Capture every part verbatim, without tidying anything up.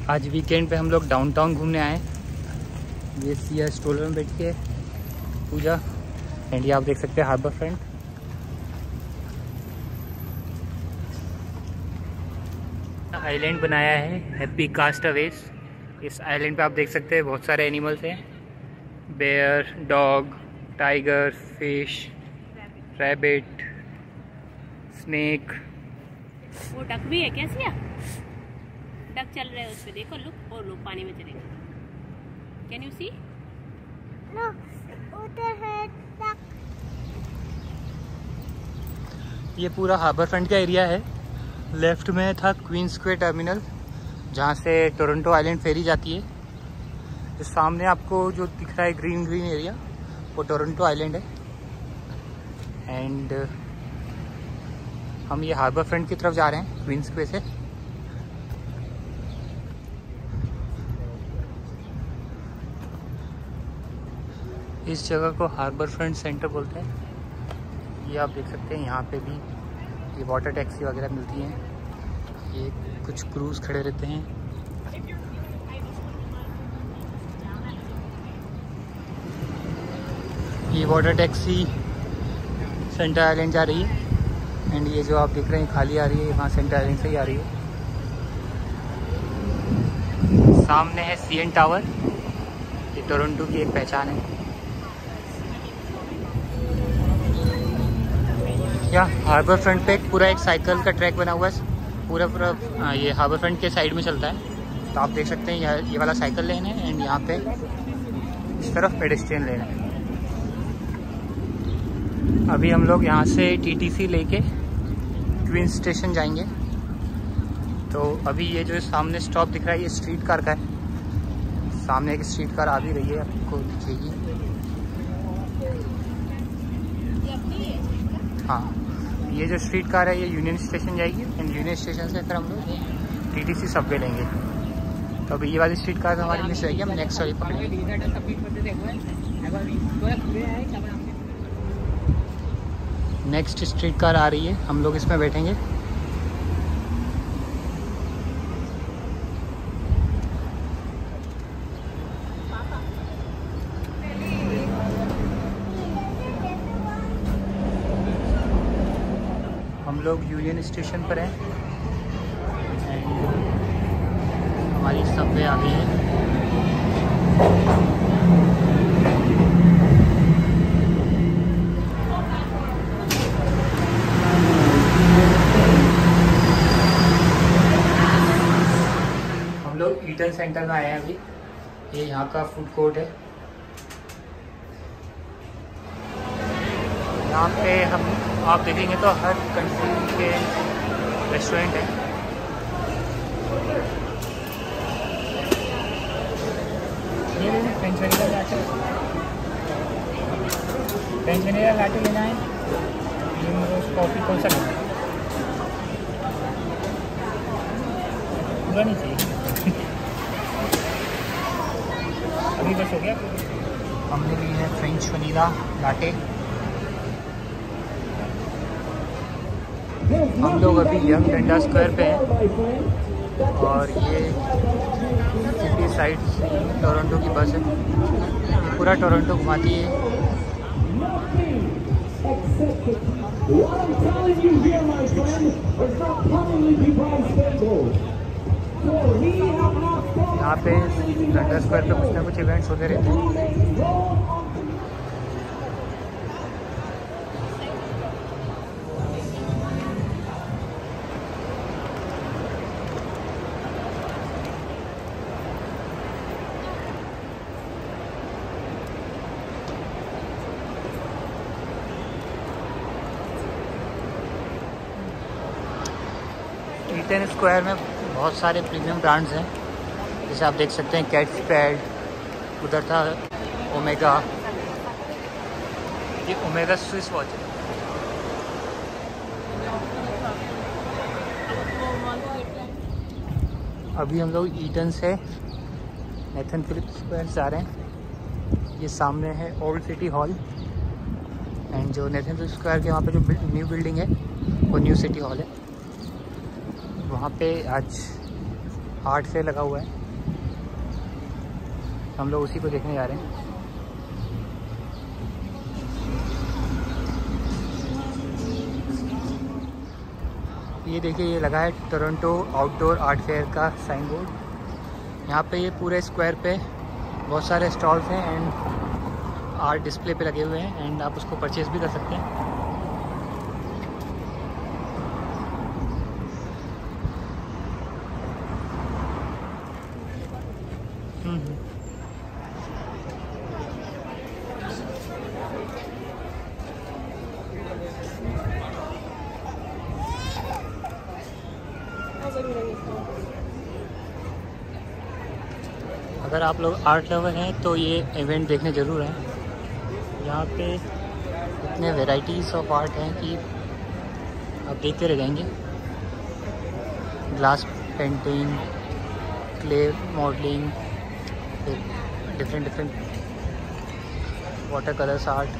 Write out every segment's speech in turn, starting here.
आज वीकेंड पे हम लोग डाउनटाउन घूमने आए। ये सिया स्ट्रोलर में बैठ के पूजा एंड ये आप देख सकते हैं हार्बर फ्रंट। आइलैंड बनाया है हैप्पी कास्टअवेज। इस आइलैंड पे आप देख सकते हैं बहुत सारे एनिमल्स हैं, bear, dog, tiger, fish, rabbit, snake. वो डक भी है क्या सिया? डक चल रहे हैं उस पे, देखो लुक, और लोग पानी में चलेंगे। Can you see? नो, उधर है डक। ये पूरा हार्बर फ्रंट का एरिया है। लेफ्ट में था क्वीन स्क्वेयर टर्मिनल जहाँ से टोरंटो आइलैंड फेरी जाती है। तो सामने आपको जो दिख रहा है ग्रीन ग्रीन एरिया वो टोरंटो आइलैंड है। एंड हम ये हार्बर फ्रंट की तरफ जा रहे हैं क्वीन स्क्वेयर से। इस जगह को हार्बर फ्रंट सेंटर बोलते हैं। ये आप देख सकते हैं यहाँ पे भी ये वाटर टैक्सी वगैरह मिलती हैं। ये कुछ क्रूज खड़े रहते हैं। ये वाटर टैक्सी सेंटर आइलैंड जा रही है एंड ये जो आप देख रहे हैं खाली आ रही है, वहाँ सेंटर आइलैंड से ही आ रही है। सामने है सी एन टावर, ये टोरंटो की एक पहचान है। यहाँ हार्बर फ्रंट पे एक पूरा एक साइकिल का ट्रैक बना हुआ है, पूरा पूरा ये हार्बर फ्रंट के साइड में चलता है। तो आप देख सकते हैं यह ये वाला साइकिल लेन है एंड यहाँ पे इस तरफ पेडेस्ट्रियन लेन है। अभी हम लोग यहाँ से टीटीसी लेके क्वीन स्टेशन जाएंगे। तो अभी ये जो सामने स्टॉप दिख रहा है ये स्ट्रीट कार का है। सामने एक स्ट्रीट कार आ भी रही है, आपको दिखेगी। हाँ, ये जो स्ट्रीट कार है ये यूनियन स्टेशन जाएगी एंड यूनियन स्टेशन से फिर हम लोग टीटीसी सबवे लेंगे। तो अभी ये वाली स्ट्रीट कार हमारी मिस रहेगी, हम नेक्स्ट वाली पकड़ेंगे। नेक्स्ट स्ट्रीट कार आ रही है, हम लोग इसमें बैठेंगे। हम लोग यूनियन स्टेशन पर हैं एंड हमारी सबवे आ गई है। हम लोग ईटन सेंटर में आए हैं अभी। ये यहाँ का फूड कोर्ट है। यहाँ पे हम आप देखेंगे तो हर कंट्री के रेस्टोरेंट हैं। ये लेना French vanilla latte, French vanilla latte लेना है। ये रोज कॉफ़ी कौन सा लेना है? पूरा नहीं चाहिए। अभी बस हो गया। हमने ली है फ्रेंच वनीला लाटे। हम लोग अभी यंग डंडा स्क्वायर पे हैं और ये सिटी साइड से टोरंटो की बस है। ये पूरा टोरंटो घुमाती है। यहाँ पे डंडा स्क्वायर पे कुछ ना कुछ इवेंट्स होते रहते हैं। ईटन स्क्वायर में बहुत सारे प्रीमियम ब्रांड्स हैं, जैसे आप देख सकते हैं कैट स्पैड, उधर था ओमेगा, ये ओमेगा स्विस वॉच है। अभी हम लोग ईटन से नेथन फिलिप्स स्क्वायर जा रहे हैं। ये सामने है ओल्ड सिटी हॉल एंड जो नेथन फिलिप्स स्क्वायर के वहाँ पे जो न्यू बिल्डिंग है वो न्यू सिटी हॉल है। वहाँ पे आज आर्ट फेयर लगा हुआ है, हम लोग उसी को देखने जा रहे हैं। ये देखिए, ये लगा है टोरंटो आउटडोर आर्ट फेयर का साइन बोर्ड। यहाँ पे ये पूरे स्क्वायर पे बहुत सारे स्टॉल्स हैं एंड आर्ट डिस्प्ले पे लगे हुए हैं एंड आप उसको परचेज़ भी कर सकते हैं। अगर आप लोग आर्ट लवर हैं तो ये इवेंट देखने ज़रूर हैं। यहाँ पे इतने वैरायटीज़ ऑफ आर्ट हैं कि आप देखते रह जाएंगे। Glass painting, clay modelling, different different water colours art.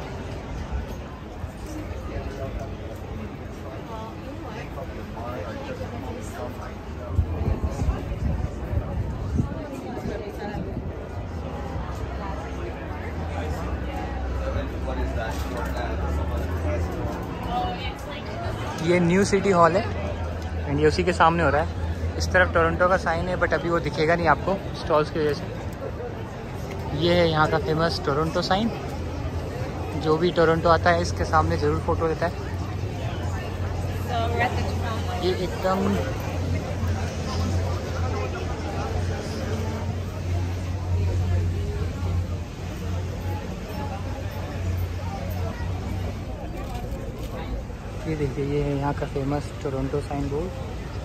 ये न्यू सिटी हॉल है एंड ये उसी के सामने हो रहा है। इस तरफ टोरंटो का साइन है बट अभी वो दिखेगा नहीं आपको स्टॉल्स की वजह से। ये है यहाँ का फेमस टोरंटो साइन। जो भी टोरंटो आता है इसके सामने ज़रूर फ़ोटो लेता है। ये एकदम ये देखिए, ये है यहाँ का फेमस टोरंटो साइन बोर्ड।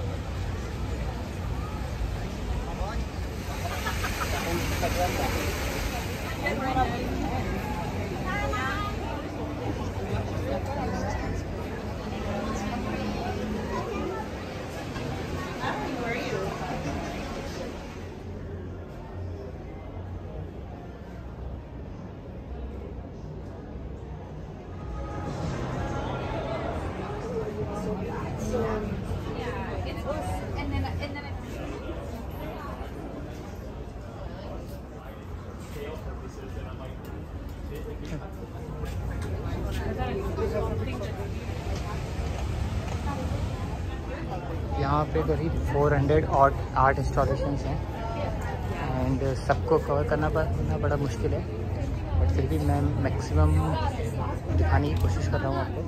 यहाँ पे करीब चार सौ आर्ट आर्ट इंस्टॉलेशंस हैं एंड सबको कवर करना करना बड़ा मुश्किल है बट फिर भी मैं मैक्सिमम दिखाने की कोशिश कर रहा हूँ आपको।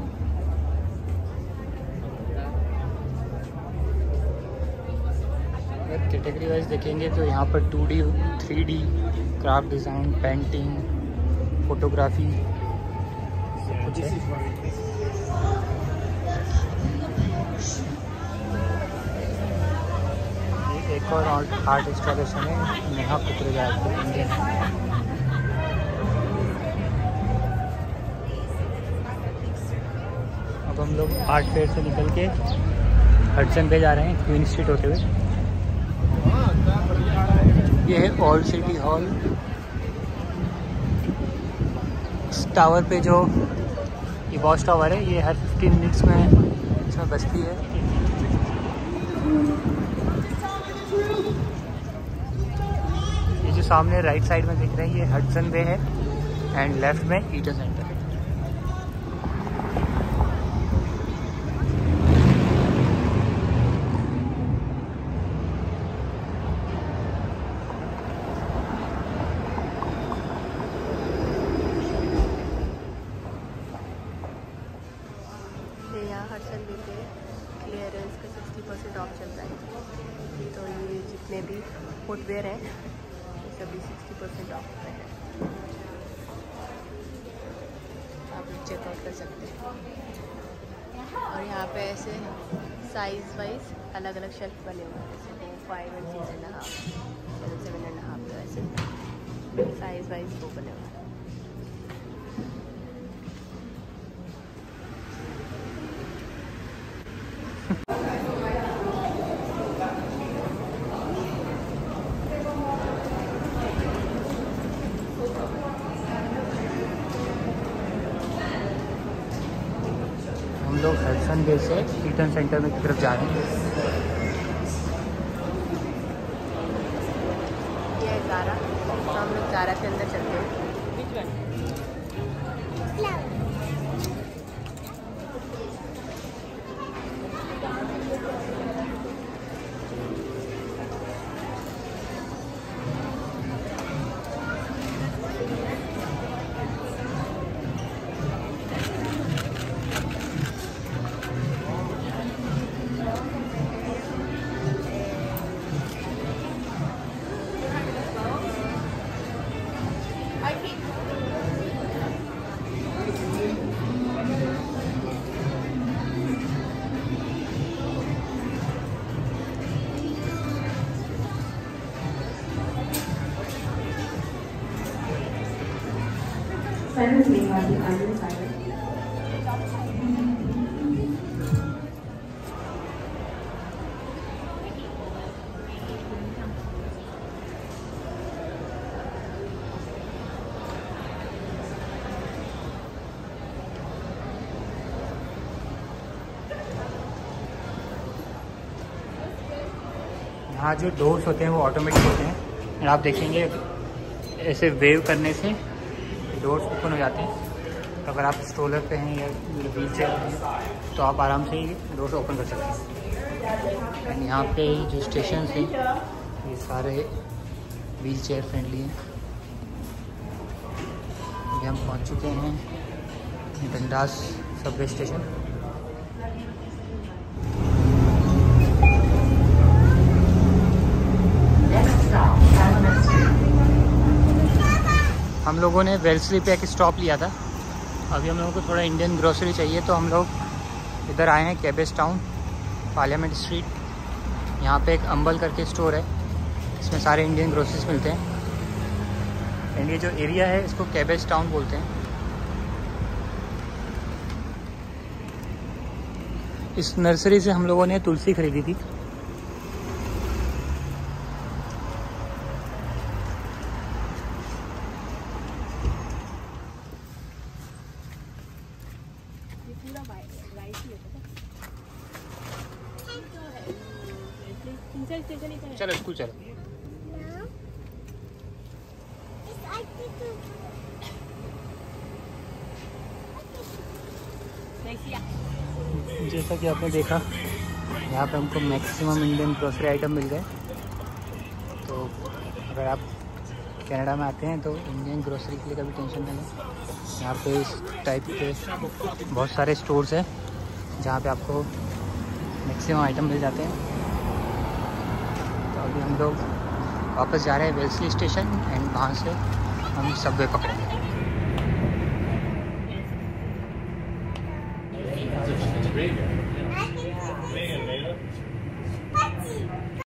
अगर कैटेगरी वाइज देखेंगे तो यहाँ पर two D, three D, craft design, painting, photography सब कुछ है। एक और आर्ट इंस्टॉलेशन है नेहा पुत्रेजा इंडियन। अब हम लोग आर्ट फेयर से निकल के हडसन पे जा रहे हैं क्वीन स्ट्रीट होते हुए। ये है ओल्ड सिटी हॉल। इस टावर पे जो ये वॉच टावर है ये हर फिफ्टीन मिनट्स में इसमें बजती है। ये जो सामने राइट साइड में दिख रही है ये हडसन बे है एंड लेफ्ट में ईटन सेंटर है। हडसन बे पे क्लियरेंस का सिक्सटी परसेंट ऑफ चल रहा है, तो ये जितने भी फुटवेयर हैं ये सभी सिक्सटी परसेंट ऑफ पे है। आप चेकआउट कर सकते हैं। और यहाँ पे ऐसे साइज वाइज अलग अलग शेल्फ बने हुए हैं, जैसे वो five and six and half, seven seven and half, तो ऐसे साइज वाइज वो बने हुए हैं। हम लोग हडसन बे से ईटन सेंटर में की तरफ जा रहे हैं। जारा, तो हम लोग जारा के अंदर चलते हैं। Silence being on the island side. यहाँ जो डोर्स होते हैं वो ऑटोमेटिक होते हैं, और आप देखेंगे ऐसे वेव करने से डोर्स ओपन हो जाते हैं। तो अगर आप स्ट्रोलर पे हैं या व्हील चेयर पे हैं तो आप आराम से ही डोर्स ओपन कर सकते हैं। एंड यहाँ पे जो स्टेशन हैं ये सारे व्हील चेयर फ्रेंडली हैं। अभी हम पहुँच चुके हैं डंडास सबवे स्टेशन। हम लोगों ने वेल्सली पे एक स्टॉप लिया था। अभी हम लोगों को थोड़ा इंडियन ग्रोसरी चाहिए, तो हम लोग इधर आए हैं कैबेज टाउन, पार्लियामेंट स्ट्रीट। यहाँ पे एक अम्बल करके स्टोर है, इसमें सारे इंडियन ग्रोसरीज मिलते हैं। एंड ये जो एरिया है इसको कैबेज टाउन बोलते हैं। इस नर्सरी से हम लोगों ने तुलसी खरीदी थी। चलो स्कूल चलो। जैसा कि आपने देखा यहाँ पे हमको मैक्सिमम इंडियन ग्रोसरी आइटम मिल गए। तो अगर आप कनाडा में आते हैं तो इंडियन ग्रोसरी के लिए कभी टेंशन नहीं है। यहाँ पे इस टाइप के बहुत सारे स्टोर्स हैं जहाँ पे आपको मैक्सिमम आइटम मिल जाते हैं। तो अभी हम लोग वापस जा रहे हैं वेल्सली स्टेशन, एंड वहाँ से हम सबवे पकड़ेंगे।